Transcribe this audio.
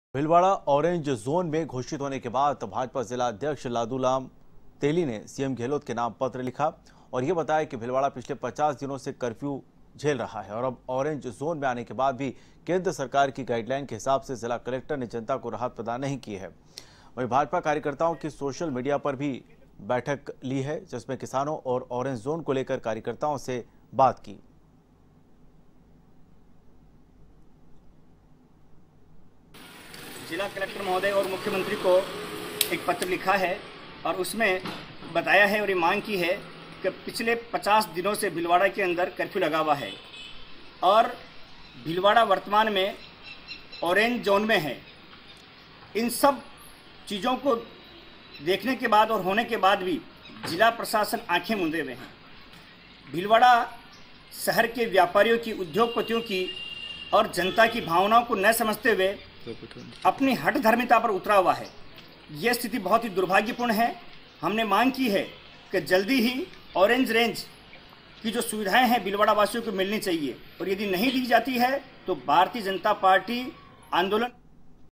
Bhilwara orange zone में घोषित होने के बाद भाजपा जिला अध्यक्ष लादूराम तेली ने सीएम गहलोत के नाम पत्र लिखा और ये बताया कि भीलवाड़ा पिछले 50 दिनों से कर्फ्यू झेल रहा है और अब ऑरेंज जोन में आने के बाद भी केंद्र सरकार की गाइडलाइन के हिसाब से जिला कलेक्टर ने जनता को राहत प्रदान नहीं की है। वहीं भाजपा कार्यकर्ताओं की सोशल मीडिया पर भी बैठक ली है, जिसमें किसानों और ऑरेंज जोन को लेकर कार्यकर्ताओं से बात की। जिला कलेक्टर महोदय और मुख्यमंत्री को एक पत्र लिखा है और उसमें बताया है और ये मांग की है कि पिछले 50 दिनों से भीलवाड़ा के अंदर कर्फ्यू लगा हुआ है और भीलवाड़ा वर्तमान में ऑरेंज जोन में है। इन सब चीज़ों को देखने के बाद और होने के बाद भी जिला प्रशासन आंखें मूंदे हुए हैं। भीलवाड़ा शहर के व्यापारियों की, उद्योगपतियों की और जनता की भावनाओं को न समझते हुए अपनी हठधर्मिता पर उतरा हुआ है। यह स्थिति बहुत ही दुर्भाग्यपूर्ण है। हमने मांग की है कि जल्दी ही ऑरेंज रेंज की जो सुविधाएं हैं भीलवाड़ा वासियों को मिलनी चाहिए और यदि नहीं दी जाती है तो भारतीय जनता पार्टी आंदोलन